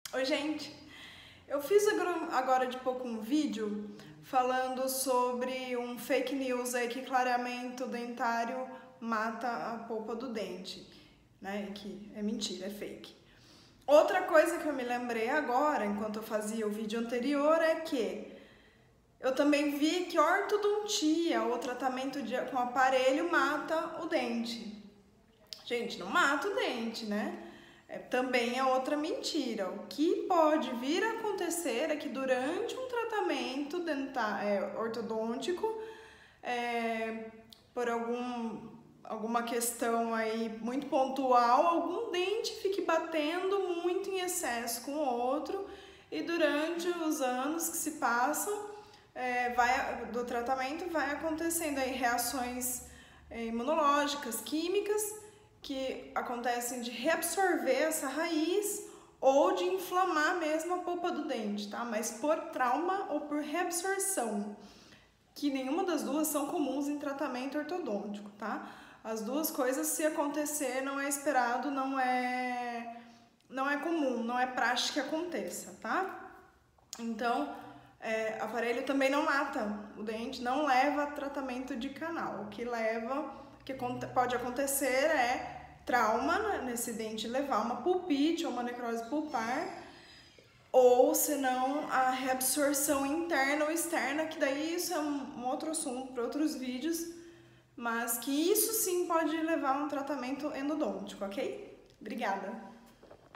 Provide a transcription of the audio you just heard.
Oi, gente! Eu fiz agora de pouco um vídeo falando sobre um fake news aí que clareamento dentário mata a polpa do dente, né? Que é mentira, é fake. Outra coisa que eu me lembrei agora, enquanto eu fazia o vídeo anterior, é que eu também vi que ortodontia, ou tratamento com aparelho, mata o dente. Gente, não mata o dente, né? Também é outra mentira. O que pode vir a acontecer é que durante um tratamento ortodôntico, por alguma questão aí muito pontual, algum dente fique batendo muito em excesso com o outro e durante os anos que se passam do tratamento vai acontecendo aí reações imunológicas, químicas, que acontecem de reabsorver essa raiz ou de inflamar mesmo a polpa do dente, tá? Mas por trauma ou por reabsorção, que nenhuma das duas são comuns em tratamento ortodôntico, tá? As duas coisas, se acontecer, não é esperado, não é comum, não é praxe que aconteça, tá? Então, aparelho também não mata o dente, não leva a tratamento de canal. O que pode acontecer é trauma nesse dente, levar uma pulpite ou uma necrose pulpar, ou senão a reabsorção interna ou externa, que daí isso é um outro assunto para outros vídeos, mas que isso sim pode levar a um tratamento endodôntico, ok? Obrigada!